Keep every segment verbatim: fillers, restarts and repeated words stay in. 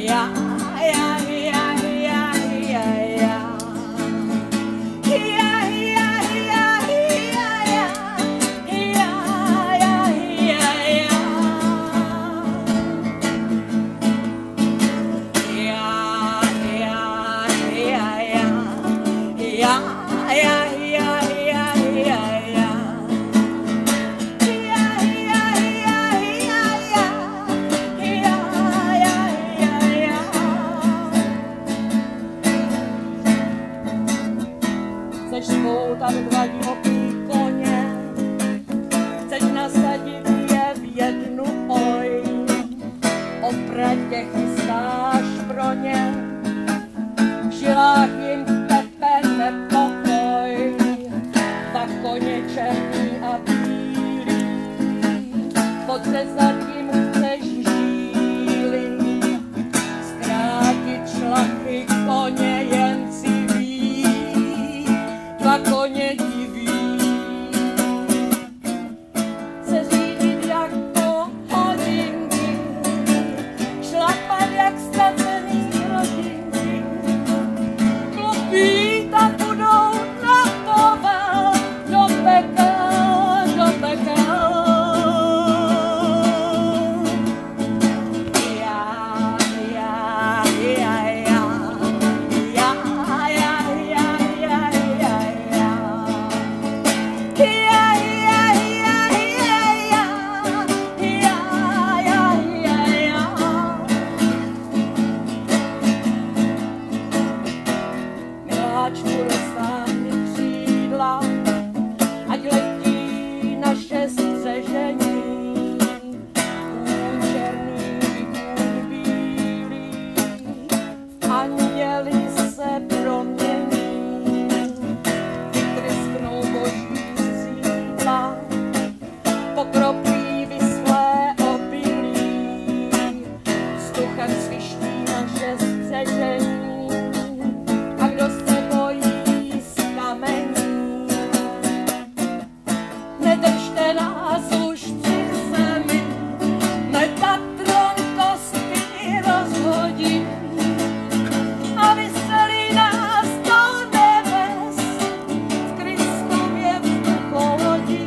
Chceš spoutat dva divoký koně, chceš nasadit je v jednu oj, opratě chystáš pro ně, v žilách jim tepe nepokoj, dva koně černý a bílý, podřezat jim chceš žíly, zkrátit šlachy koně jen civí, dva koně diví, se řídit jako hodinky, šlapat jak ztracený rodinky, klopít a budou na povel do pekel, do pekel. Já, já, já, já, já, já, já, já, miláčku, roztáhni křídla, ať letí naše střežení. Kůň černý, kůň bílý, anděli se promění, vytrysknou boží sídla, pokropí vyslé obilí, vzduchem sviští naše střežení. A kdo se bojí z kamení, nedržte nás už při zemi, Metatron kostky rozhodí a vyselí nás do nebes v Kristově vzducholodi.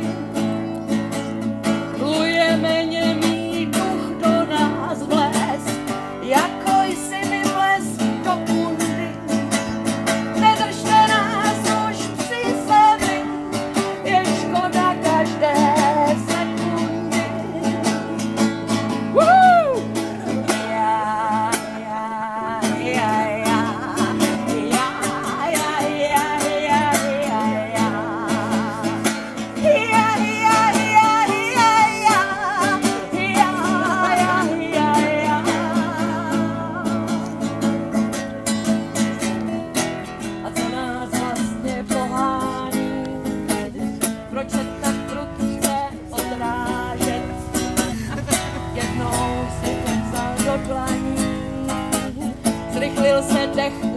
Plujeme němý duch do nás vles, jako jsi mi vles do kundy. Nedržte nás už při zemi, je škoda každé sekundy. Woo! Já, já, já, já, já, já, já, já, já, já. Já, já, já, já, já, já, já, já, já. A co nás vlastně pohání? Proč se tak prudce odrážet? Jednou si to vzal do dlaní, zrychlil se dech